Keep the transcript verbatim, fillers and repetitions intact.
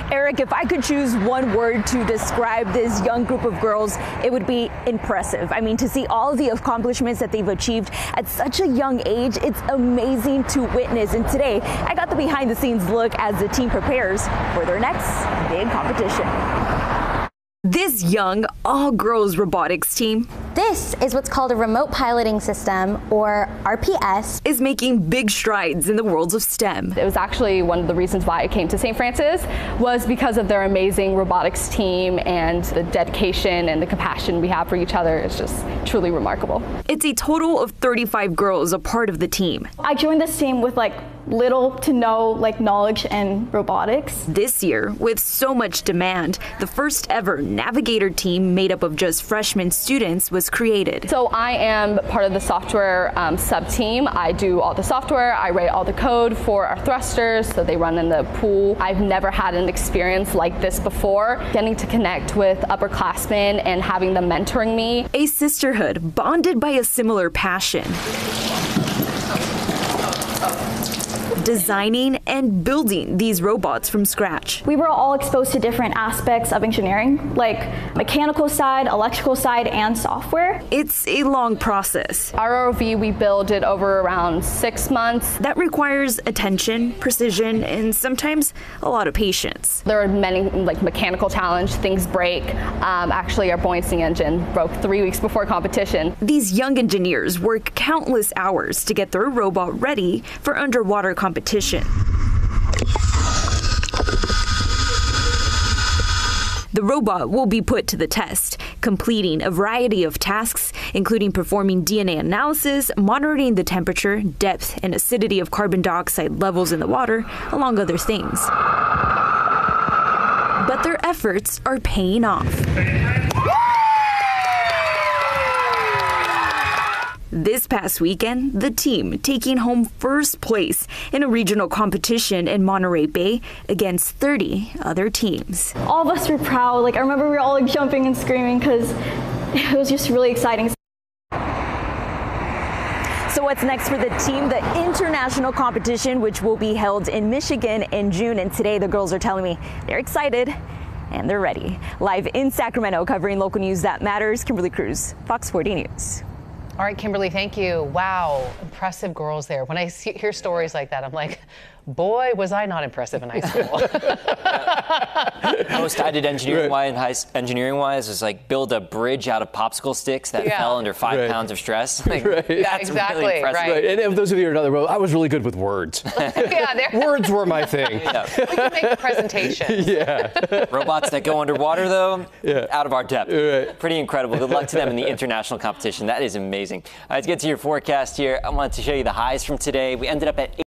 Eric, if I could choose one word to describe this young group of girls, it would be impressive. I mean, to see all of the accomplishments that they've achieved at such a young age, it's amazing to witness. And today, I got the behind the scenes look as the team prepares for their next big competition. This young, all-girls robotics team, this is what's called a remote piloting system, or R P S, is making big strides in the worlds of STEM. It was actually one of the reasons why I came to Saint Francis, was because of their amazing robotics team and the dedication and the compassion we have for each other. It's just truly remarkable. It's a total of thirty-five girls a part of the team. I joined this team with like little to no like knowledge in robotics. This year, with so much demand, the first ever Navigator team made up of just freshman students was created. So I am part of the software um, sub-team. I do all the software, I write all the code for our thrusters, so they run in the pool. I've never had an experience like this before, getting to connect with upperclassmen and having them mentoring me. A sisterhood bonded by a similar passion. Designing and building these robots from scratch. We were all exposed to different aspects of engineering, like mechanical side, electrical side, and software. It's a long process. Our R O V, we build it over around six months. That requires attention, precision, and sometimes a lot of patience. There are many like mechanical challenges, things break. Um, actually, our buoyancy engine broke three weeks before competition. These young engineers work countless hours to get their robot ready for underwater competition. competition. The robot will be put to the test, completing a variety of tasks, including performing D N A analysis, monitoring the temperature, depth, and acidity of carbon dioxide levels in the water, among other things. But their efforts are paying off. This past weekend, the team taking home first place in a regional competition in Monterey Bay against thirty other teams. All of us were proud. Like I remember we were all like jumping and screaming because it was just really exciting. So what's next for the team? The international competition, which will be held in Michigan in June. And today the girls are telling me they're excited and they're ready. Live in Sacramento, covering local news that matters, Kimberly Cruz, Fox forty News. All right, Kimberly, thank you. Wow, impressive girls there. When I see, hear stories like that, I'm like, boy, was I not impressive in high school. Most I did engineering wise, high engineering wise was like build a bridge out of popsicle sticks that yeah. fell under five right. pounds of stress. Like, right. That's exactly, really impressive. right. Right. And those of you who are another row, I was really good with words. yeah, words were my thing. Yeah. we can make a presentation. Yeah. Robots that go underwater, though, yeah. out of our depth. Right. Pretty incredible. Good luck to them in the international competition. That is amazing. All right, let's get to your forecast here. I wanted to show you the highs from today. We ended up at